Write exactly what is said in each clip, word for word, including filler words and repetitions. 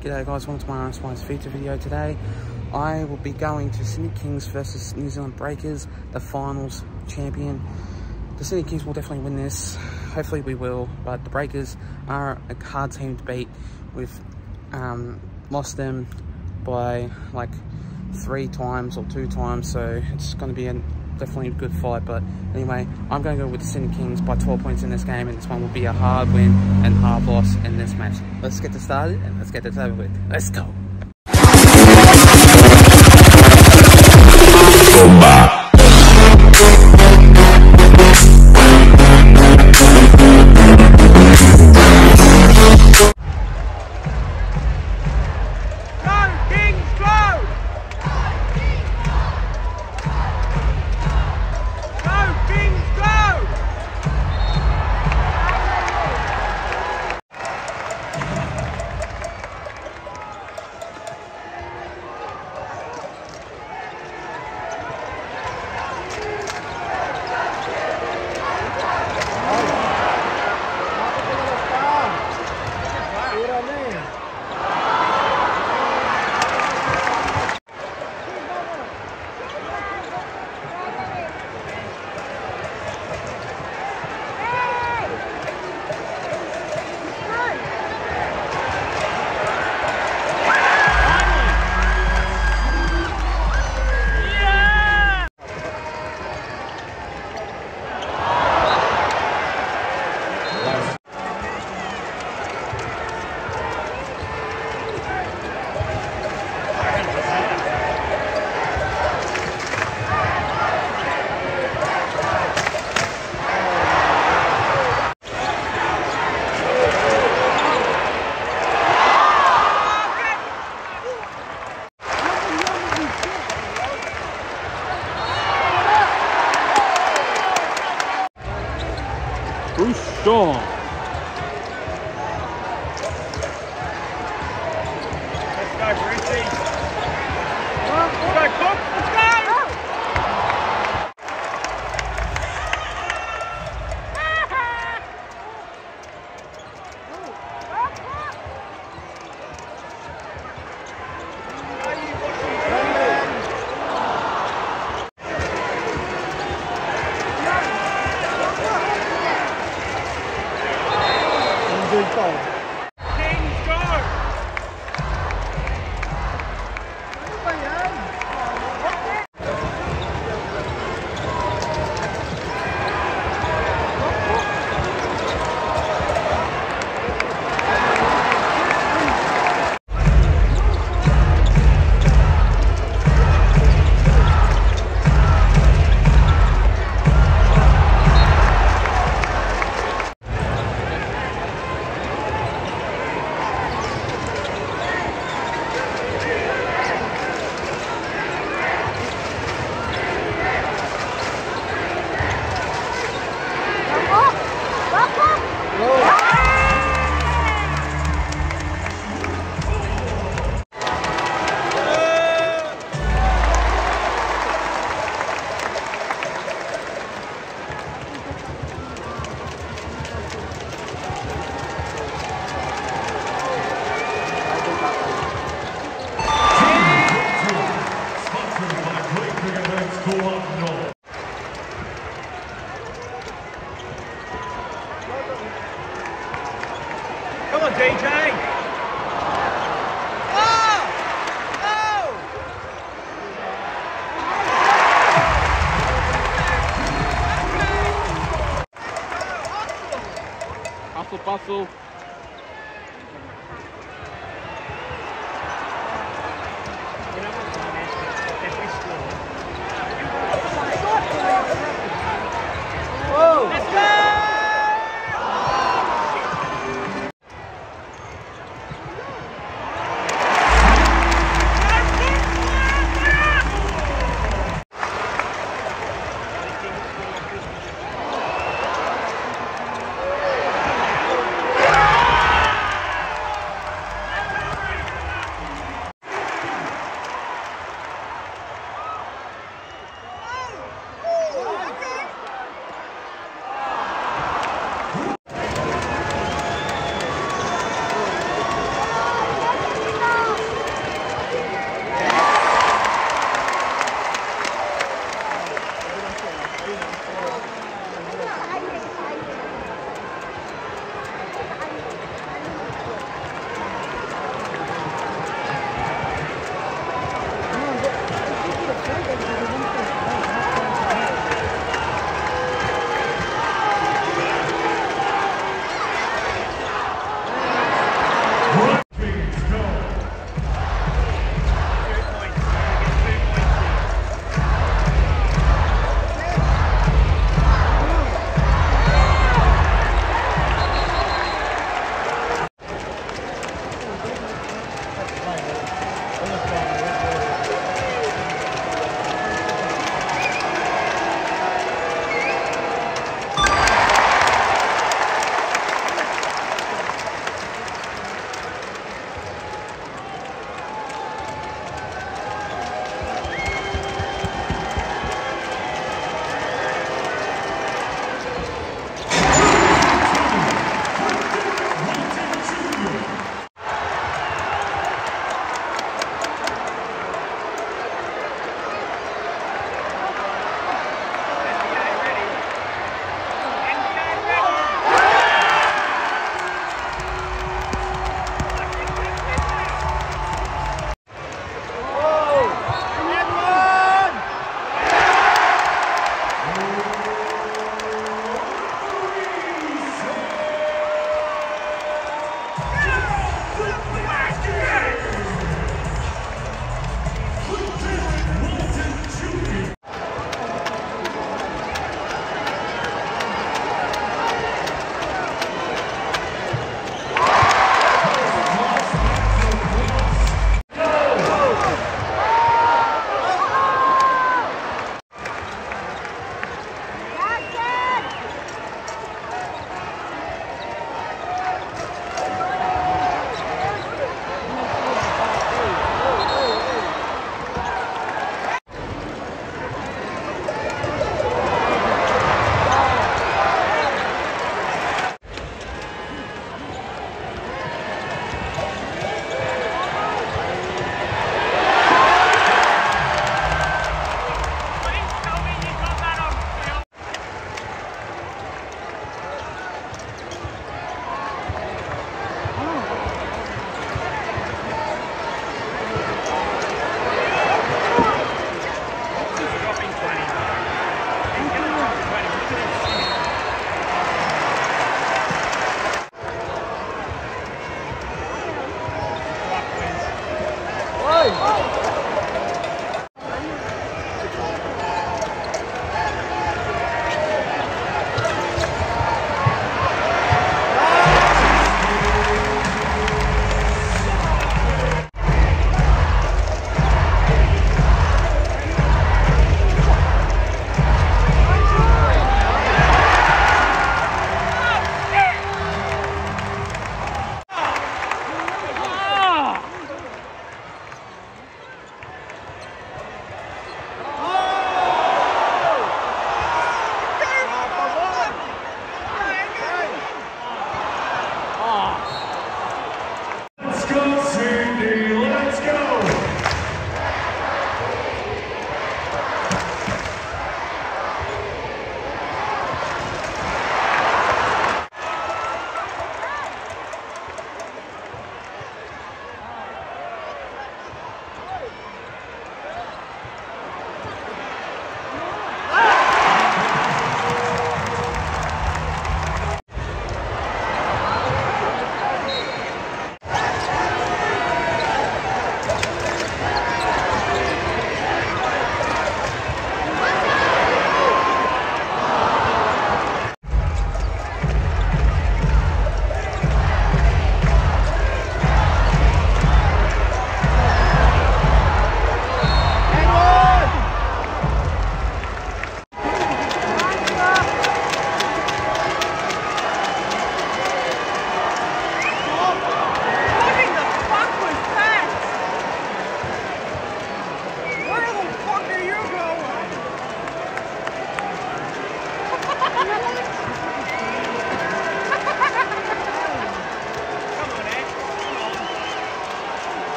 G'day guys, welcome to my Iron Spice feature video today. I will be going to Sydney Kings versus New Zealand Breakers, the finals champion. The Sydney Kings will definitely win this. Hopefully we will, but the Breakers are a hard team to beat. We've um, lost them by like three times or two times, so it's going to be a, definitely a good fight. But anyway, I'm going to go with the Sydney Kings by twelve points in this game, and this one will be a hard win and hard loss in this match. Let's get this started and let's get this over with. Let's go. Sean. Let's go, Brucey. Let's go, Cook. Let's go. Kings go! Come on, D J! Oh! Oh! Hustle, bustle. Whoa! Let's go! Yeah!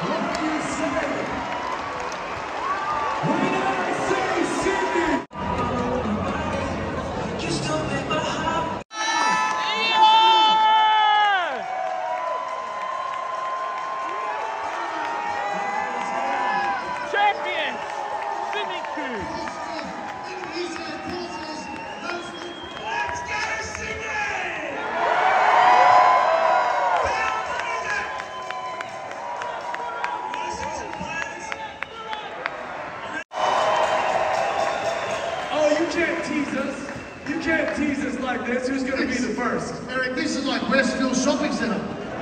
Like this, who's going to be the first? Eric, this is like Westfield Shopping Centre.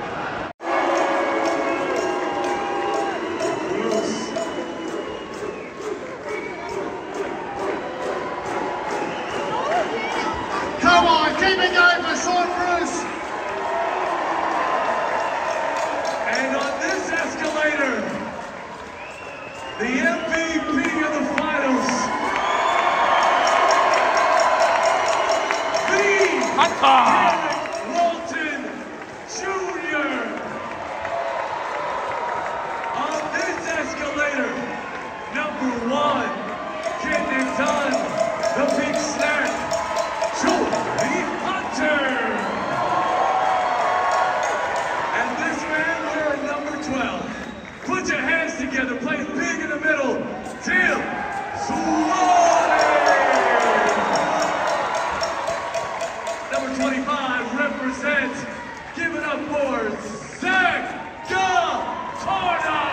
Come on, keep it going for Sean Bruce. And on this escalator, the M V P of the finals. Derek Walton Junior On this escalator, number one, getting it done, the big snack, Joey Hunter. And this man wearing number twelve. Put your hands together, play big in the middle, Tim Suarez. twenty-five represents, give it up for Zach Gatorna!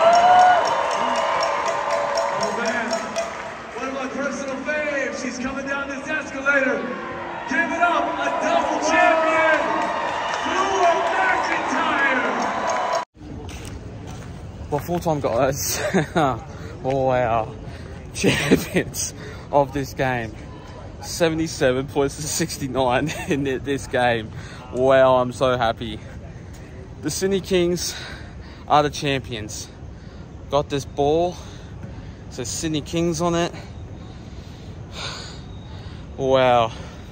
Oh man, one of my personal faves, she's coming down this escalator. Give it up, a double champion, Drew McIntyre! Well, full time guys, wow, champions of this game. seventy-seven points to sixty-nine in this game. Wow, I'm so happy. The Sydney Kings are the champions. Got this ball, it says Sydney Kings on it. Wow,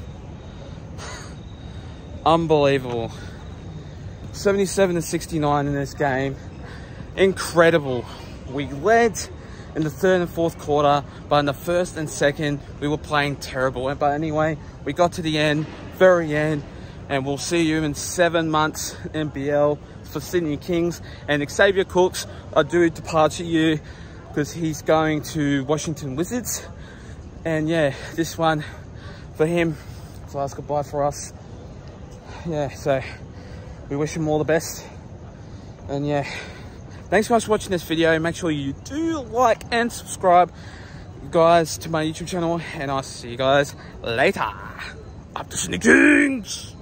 unbelievable. seventy-seven to sixty-nine in this game. Incredible. We led in the third and fourth quarter, but in the first and second, we were playing terrible. But anyway, we got to the end, very end, and we'll see you in seven months N B L for Sydney Kings. And Xavier Cooks, I do depart to you because he's going to Washington Wizards. And yeah, this one for him, it's the last goodbye for us. Yeah, so we wish him all the best. And yeah, thanks so much for watching this video. Make sure you do like and subscribe, guys, to my YouTube channel. And I'll see you guys later. Up to Sydney Kings!